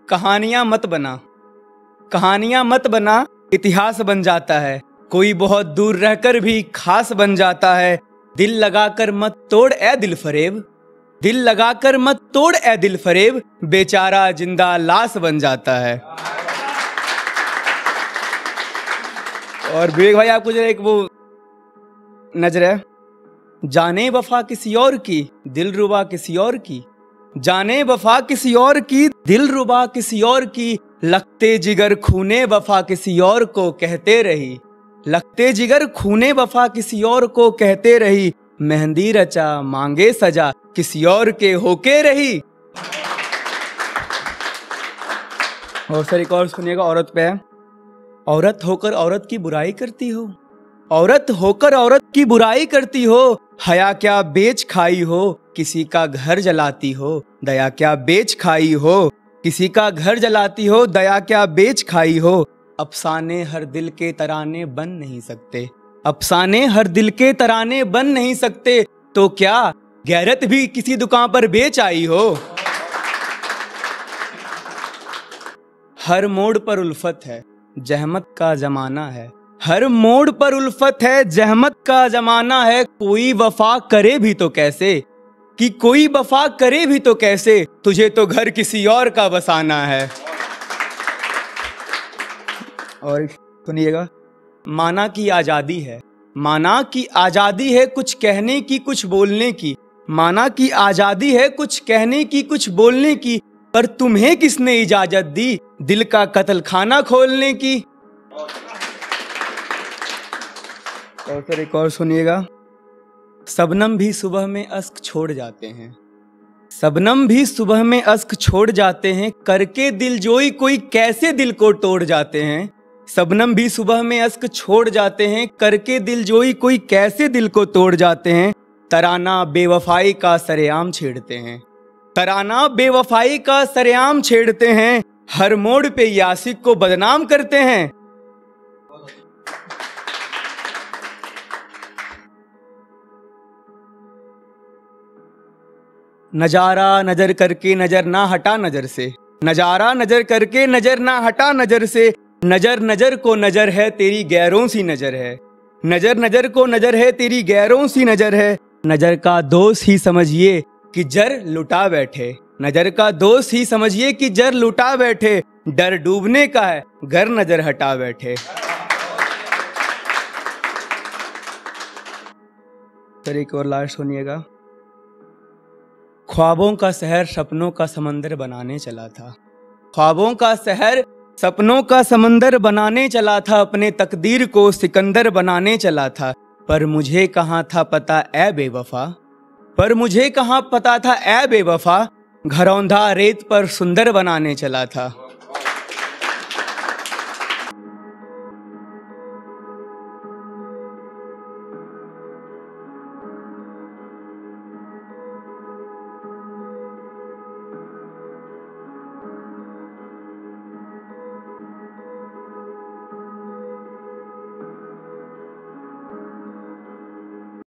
कहानियां मत बना, कहानियां मत बना, इतिहास बन जाता है। कोई बहुत दूर रहकर भी खास बन जाता है। दिल लगाकर मत तोड़ ए दिल फरेब, दिल लगाकर मत तोड़ ए दिल फरेब, बेचारा जिंदा लाश बन जाता है। और विवेक भाई आपको जरा एक वो नजर है, जाने वफा किसी और की, दिलरुबा किसी और की, जाने वफा किसी और की, दिलरुबा किसी और की, लगते जिगर खूने वफा किसी और को कहते रही, लगते जिगर खूने वफा किसी और को कहते रही, मेहंदी रचा मांगे सजा किसी और के होके रही। और सर एक और सुनिएगा, औरत पे है। औरत होकर औरत की बुराई करती हो, औरत होकर औरत की बुराई करती हो, हया क्या बेच खाई हो, किसी का घर जलाती हो, दया क्या बेच खाई हो, किसी का घर जलाती हो, दया क्या बेच खाई हो। अफसाने हर दिल के तराने बन नहीं सकते, अफसाने हर दिल के तराने बन नहीं सकते, तो क्या गैरत भी किसी दुकान पर बेच आई हो। हर मोड़ पर उल्फत है, जहमत का जमाना है, हर मोड़ पर उल्फत है, जहमत का जमाना है। कोई वफा करे भी तो कैसे, कि कोई वफा करे भी तो कैसे, तुझे तो घर किसी और का बसाना है। और सुनिएगा, माना की आजादी है, माना की आजादी है कुछ कहने की कुछ बोलने की, माना की आजादी है कुछ कहने की कुछ बोलने की, पर तुम्हें किसने इजाजत दी दिल का कत्ल खाना खोलने की। और फिर एक और सुनिएगा, शबनम भी सुबह में अश्क छोड़ जाते हैं, शबनम भी सुबह में अश्क छोड़ जाते हैं, करके दिलजोई कोई कैसे दिल को तोड़ जाते हैं। शबनम भी सुबह में अश्क छोड़ जाते हैं, करके दिलजोई कोई कैसे दिल को तोड़ जाते हैं। तराना बेवफाई का सरेआम छेड़ते हैं, तराना बेवफाई का सरेआम छेड़ते हैं, हर मोड़ पे यासिक को बदनाम करते हैं। नजारा नजर करके नजर ना हटा नजर से, नजारा नजर करके नजर ना हटा नजर से, नजर नजर को नजर है तेरी गैरों सी नजर है, नजर नजर को नजर है तेरी गैरों सी नजर है। नजर का दोस्त ही समझिए कि जर लुटा बैठे, नजर का दोस्त ही समझिए कि जर लुटा बैठे, डर डूबने का है घर नजर हटा बैठे। फिर एक और लास्ट सुनिएगा, ख्वाबों का शहर सपनों का समंदर बनाने चला था, ख्वाबों का शहर सपनों का समंदर बनाने चला था, अपने तकदीर को सिकंदर बनाने चला था, पर मुझे कहाँ था पता ए बेवफा, पर मुझे कहाँ पता था ए बेवफा, घरौंधा रेत पर सुंदर बनाने चला था।